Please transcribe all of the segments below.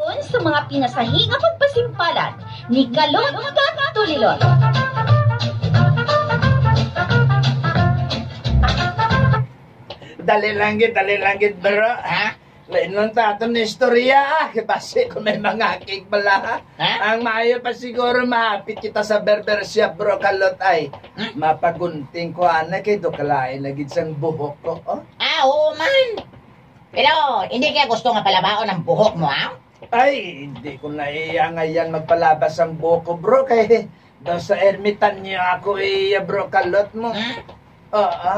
Ayon sa mga pinasahi nga pagpasimpalan ni Kalot Tulilot. Dali lang gid bro, ha? Lain lang tato na istorya, kasi kung may mga cake bala, ha? Ang maayo pa siguro mahapit kita sa barber shop bro, Kalot ay. Mapagunting ko ana kay do kalain na gid sang buhok ko, oh? Oo man. Pero hindi kaya gusto nga palabaon ang buhok mo, ha? Ay, hindi ko naiya ngayon magpalabas ang buhok ko bro, kay daw sa ermitan niyo ako iya bro, Kalot mo. Oo.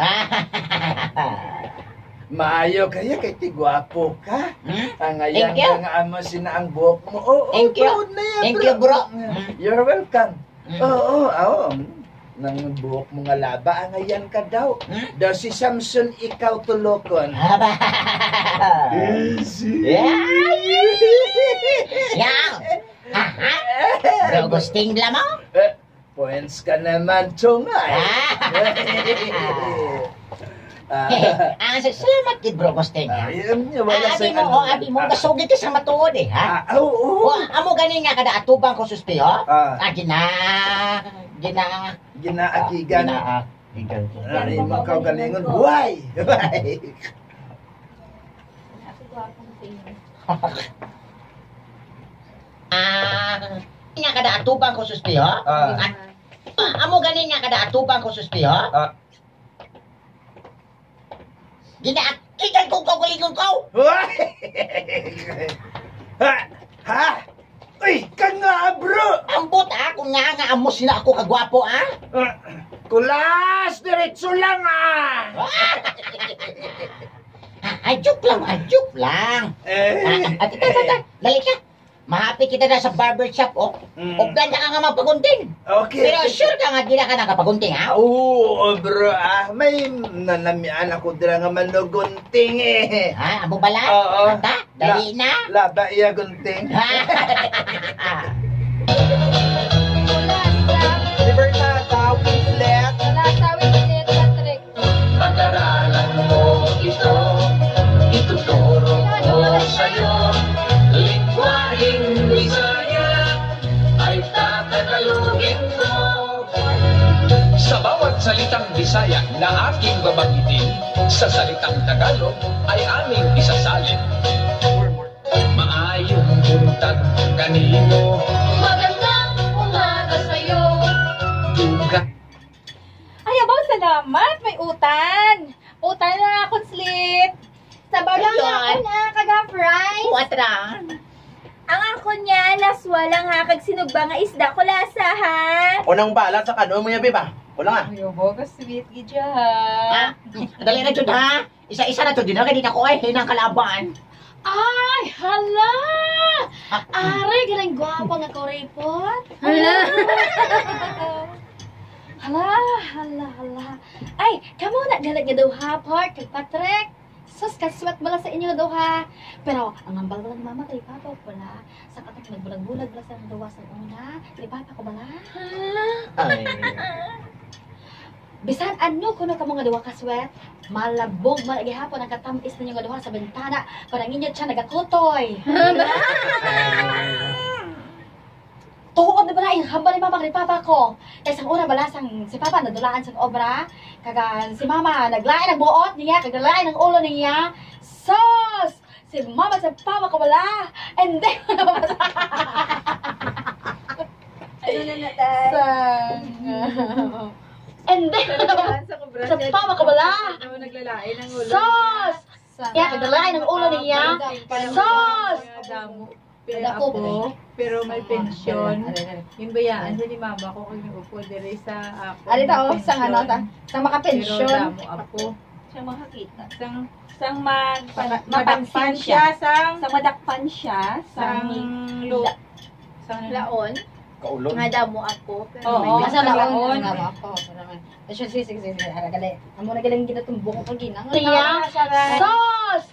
Maayo kaya kay tigwapo ka. Ang ayan nga amo sina ang buhok mo. Oo, thank you. Thank you, bro. You're welcome. Oo. Nang buhok mo nga laba, ang ayan ka daw. Daw si Samson ikaw tulokon. Yang! Bro, gusting lang mo? Points ka naman, Chungay. Salamat kid bro, gusting. Abi mo, gasugit ka sa matuod eh, ha? Oo. Amo ganing nga kada atubang ko suspeyo. Ginaakigan. Ay, makaw galingon. Why? Nga kada atubang ko suspeyo. Amo ganing nga kada atubang ko suspeyo. Ginaakigan ko galingon ko. Ha? Uy, ka nga, bro! Ambot kung nga amo sila ako kagwapo, Kulas! Diretso lang, Ay, joke lang. Dali ka. Mahapit kita na sa barbershop, O ganda ka nga magpagunting. Okay. Pero sure ka nga gila ka nakapagunting, ha? Oo, bro, May nanamian ako dira nga manugunting, Ha? Amo bala? Oo. Dali na. Laba iya gunting. Libertata, Whistlet. Patrick. Pag-aralan mo ito, ituturo ko sa'yo. Lingwaheng Bisaya ay tatagalogin mo. Sa bawat salitang Bisaya na aking babanggitin, sa salitang Tagalog ay aming isasalin. Maayong buntag kanino, Magandang umaga sa'yo. duga. Ay, abaw, salamat. May utan. Utan na akong slit. Sabaw lang ako na, kaga-fries. Kuwatra. Ang ako niya, laswa lang ha, kag sinugba nga isda ko lasa ha. Unang bala sa kano mo niya, biba? Wala nga. Ay, obo, ka-sweet gidya ha. Dali na jud ha. Isa-isa na to din kay di na ko ay hinang kalaban. Ay, hala! Are, galing gwapo nga ko report. Hala. Ay, kamo na galag nga daw ha, Park, kag Patrick. Sus, kaswat bala sa inyo daw ha. Pero, ang ambal bala ni mama kay Papa wala. Sa katak nagbulag-bulag bala sa dawa sa una. Kay Papa ko bala. Ay. Bisan ano kuno kamo nga duwa ka sweat, malabog malagi hapon ang katamis ninyo nga duha sa bintana para ninyo siya nagakutoy. Tuod na bala yung hambal ni mama kay papa ko. Kay sang una bala sang si papa nadulaan sang obra, kaga si mama naglain ang buot niya, kag naglain ang ulo niya. Sos! Si mama sa papa ko bala. And then And then, sa pama ko bala. Naglalain ng ulo. Sos! Kaya kagdalain ang ulo niya. Sos! Pero may pensyon. Yung bayaan sa ni mama ko kung upo dire sa ako. Alita o, sang ano ta? Sang Pero makapensyon. damo ako. Siya makakita. Sang madakpan siya. Sang madakpan siya. sang laon. Kaulong. Nga damo ako. Oo, Asa sa laon? laon. Nga ba ako. Sige. Aragali. Amo na galing ginatumbok ko ginang. Iya. Sos!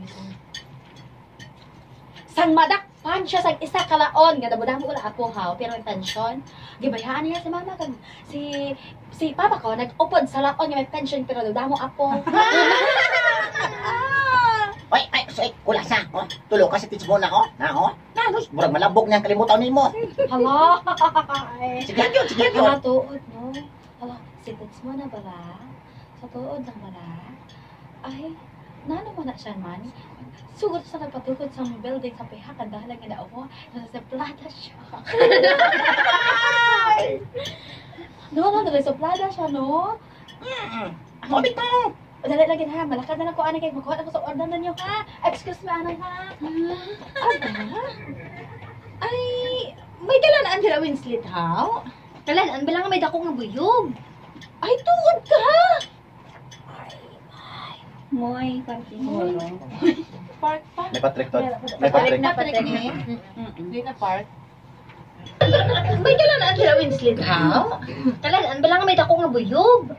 Sang madakpan siya sang isa kalaon nga dabudamo ko ako ha pero ang tensyon gibayaan niya si mama kag si papa ko nag-upod sa laon nga may pension pero dabudamo ako. Oy, Wala sa, tulog ka sa teach mo na, Nanos, murag malabog niyang kalimutan ni mo. Hala. Sige yun, sige yun. Hala, tuod, no? Hala, si Tits mo na bala? Sa tuod lang bala? Ay, nano mo na siya man? Sugod sa nagpatukod sa building sa pihakan dahil ang ginao mo, nasa siya. No, nasa siya, no? Ano bitaw? Dali lagi ha, malakad na lang ko anay kay magkuha ako sa order na niyo ha. Excuse me anay ha. Ay, may dalaan sila Winslet, ha? Talan, bilang may dako nga buyog. Ay, tuod ka! Moy, parking. Park pa. May Patrick to. May Patrick na Patrick ni. Hindi na park. May dalaan sila Winslet, ha? Talan, bilang may dako nga buyog.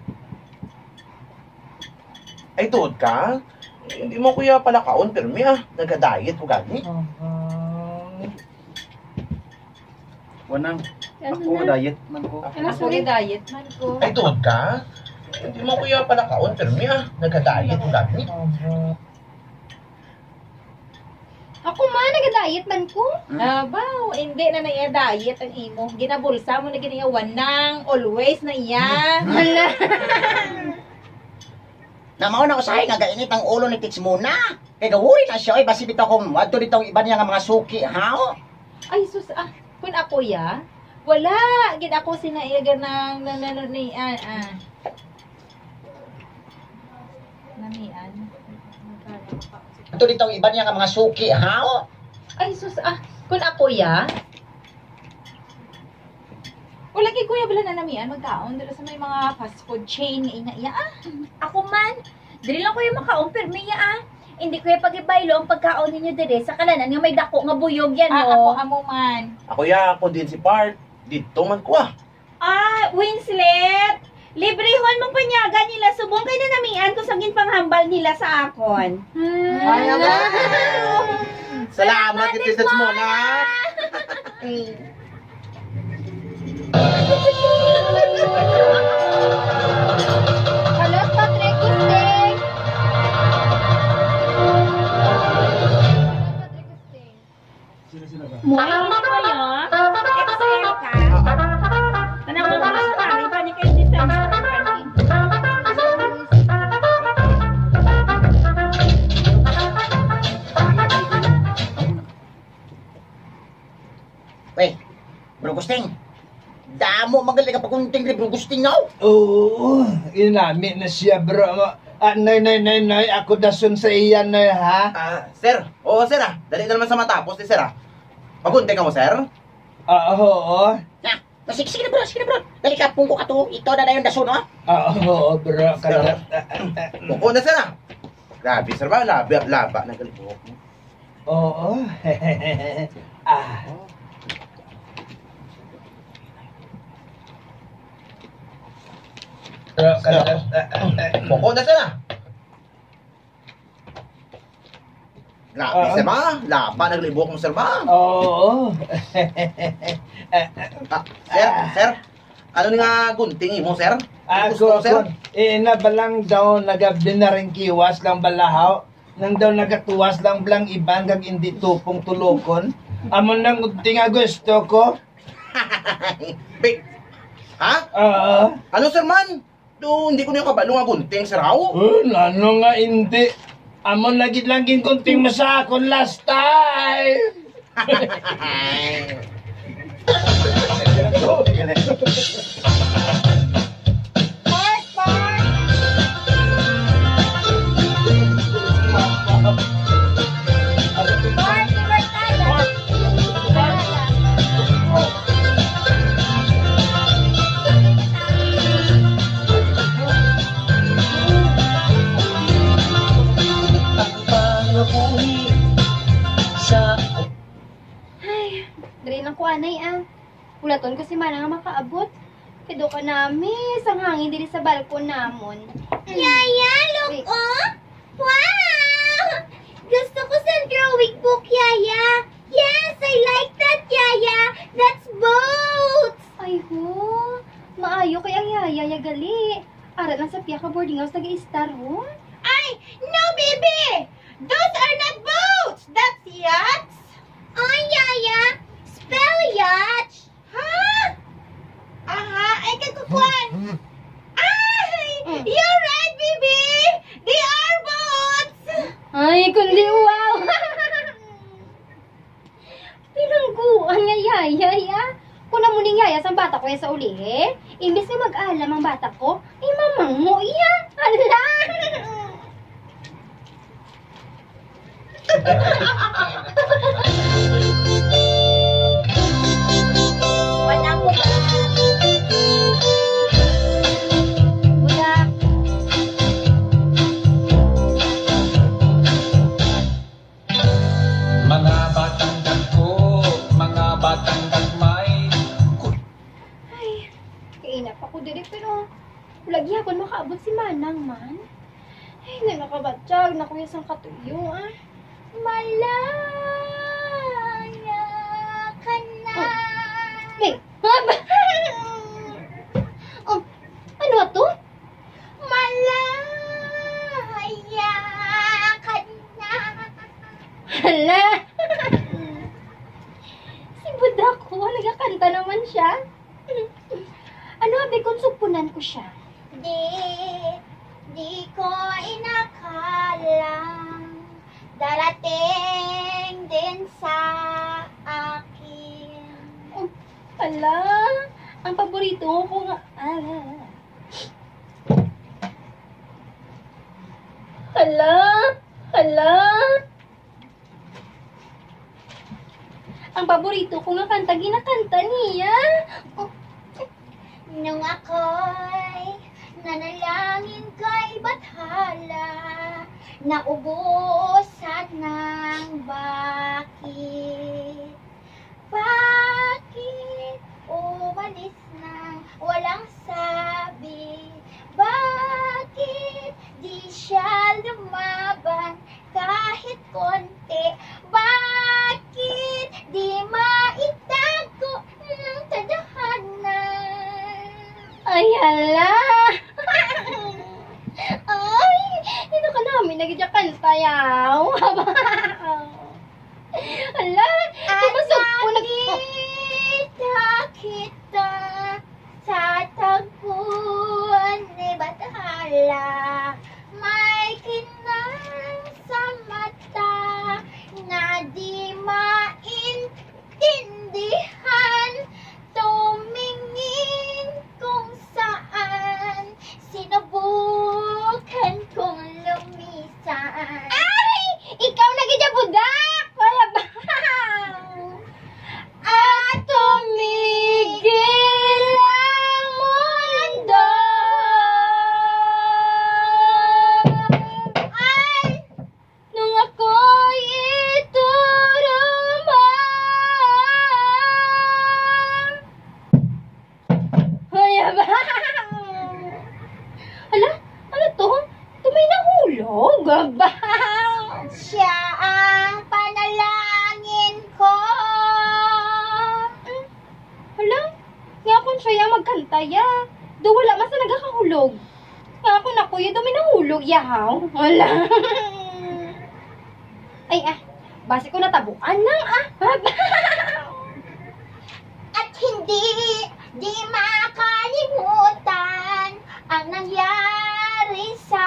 Ay, tuod ka? Hindi mo kuya pala kaon, pero nagka-diet mo gani. Wanang, ako diet man ko. Ako rin diet man ko. Ay, tuod ka? Hindi mo kuya pala kaon, pero nagka-diet mo gani. Ako man, nag-diet man ko. Abaw, hindi na naiya diet ang imo. Ginabulsa mo na giniyawan ng always na iya. Namaw na usahay nga gainit ang ulo ni Tits muna. Kaya gawuri na siya, basi bitaw kong wadto dito ang iba niya nga mga suki, ha? Ay, sus, kung ako ya, wala. Gid ako sinaiyaga ng nananian. Nanian. Ito dito ang iba niya nga mga suki, ha? Ay, sus, kung ako ya, wala kay kuya bala na namian magkaon dito sa may mga fast food chain nga iya. Ako man, dili lang ko yung makaon, pero niya Hindi ko yung pag-ibaylo ang pagkaon ninyo dire sa kalanan nga may dako nga buyog yan, Ako no? amo man. Ako ako din si Part. Dito man ko Winslet! Librehon mong panyaga nila. Subong kayo na namian kung saging panghambal nila sa akon. Salamat, Tits mo na. Hello, Patrick, good day! Muay mo ko yun. Excel ka. Tanang mo ba sa pari pa niya kayo December? Wey, Bro Gusting. Damo magaling ka pagunting ni Bro Gusting, no? Oo, inami na siya bro. Nay, ako dason sa iyan na ha? Sir. Oo, sir Dali na naman sa matapos ni sir Pagunti ka mo, sir? Oo. Sige na bro. Dali ka, pungko ka to. Ito na yung daso, no? Oo, bro. Buko na, sir Grabe, sir ba? Laba ng kalibok mo. Oo. Buko na, sir Grabe, sir ba? Laba ng kalibok mo, sir ba? Oo. Sir, ano nga gunting mo, sir? Ako, nabalang daw nagabi na rin kiwas lang balahaw. Nang daw nagatuwas lang blang iban kag hindi tupong tulokon. Amon nang gunting nga gusto ko. Big. Ha? Oo. Ano, sir man? Hindi ko na yung kabalo nga gunting, sir how? Ano nga hindi? Amon lagi lang gunting mo sa akon last time. Dali lang ko anay Pulaton ko si Mana nga makaabot. Kido ka nami, sang hangin dili sa balkon namon. Yaya, look oh! Wow! Gusto ko sa drawing book, Yaya. Yes, I like that, Yaya. That's boats. Ay ho, maayo kay ang yaya gali. Ara lang sa piya ka boarding house nag-i-star ho. Ay, no, baby! Those are not boats! taguan nga yaya ya. Kung na muling yaya sa bata ko yan sa uli imbis nga mag-alam ang bata ko, ay mamang mo iya. Hala! Wala mo ba? Budak. Mga batang dagko, mga batang dagmay. Ay, kainap ako diri pero lagi ako makaabot si Manang man. Ay, nakabatsyag na kuya sang katuyo Malaya ka na. Hey, oh, ano to? Malaya ka na. Hala! Si Budak ko, nagkakanta naman siya. Ano, abe, kung supunan ko siya? Di ko inakalang darating din sa akin. Hala, ang paborito ko nga. Hala. Ang paborito ko nga kanta, ginakanta niya. Nung ako'y nanalangin kay Bathala, naubusan ng bakit? Bakit umalis nang walang sabi? Bakit di siya lumaban kahit konti? Bakit di maitago ng tadhana? Ay, hala! Ay, dito ka namin nagidyakan tayaw. Hala, tumasok po nakita kita sa tagpuan ni Bathala. May kinang sa mata na di maintindihan. Tumingin kung saan sinubukan kong lumisan. Ay! Ikaw nagidya budak! Wala ba? At tumigil ang mundo. Ay! Nung ako'y ituruma. Ay, ba? Hala, ano to? Ito may nahulog, ba? Siya ang panalangin ko. Hala, nga kung siya yung magkanta ya. Do wala mas na nagkakahulog. Nga kung ako yun, do may nahulog yahaw. Hala. Ay, base ko natabuan lang, At hindi di makalimutan ang nangyari sa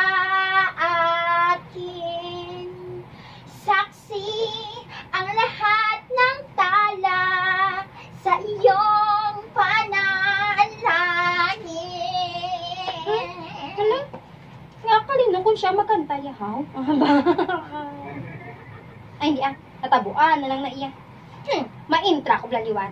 akin. Saksi ang lahat ng tala sa iyong panalangin. Hala, nga kalino kung siya magkanta yahaw. Ay, hindi natabuan na lang na iya. Ma-intra ko blaliwan.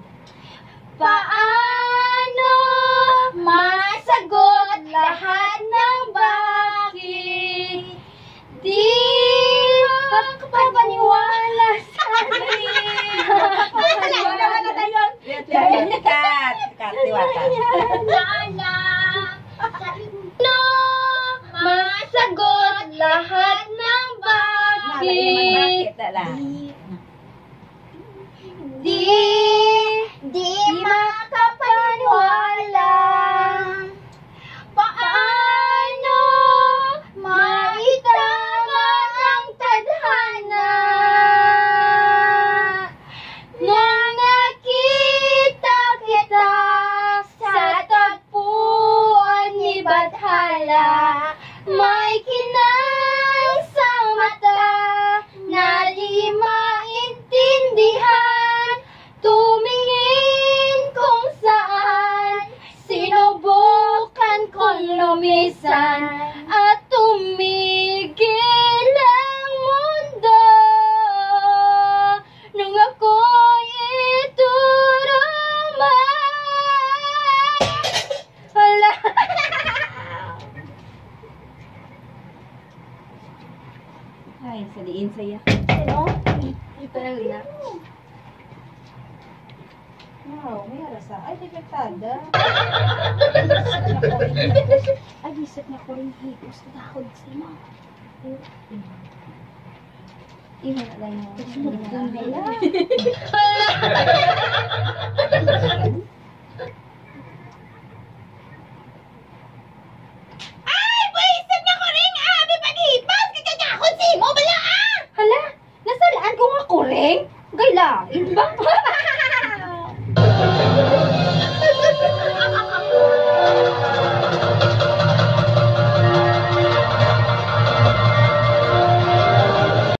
Paano masagot lahat ng bakit? Di makapaniwala sa akin. Papaniwala na tayo. Paano masagot lahat ng bakit? Di makapaniwala. Paano maitama ang tadhana? Nung nakita kita sa tagpuan ni Bathala, may kinang sa mata na di maintindihan. diin saya. Ano? Ito na Lina. Wow, may arasa. Ay, depektada. Ay, isip na ko rin hipos. Takot sa mga. Iwan na lang yung Ay, buisit na ko rin, abi pag-hipas. Kagagakot si mo, bala ah! Hala, nasalaan ko nga kuring? Gayla, iba?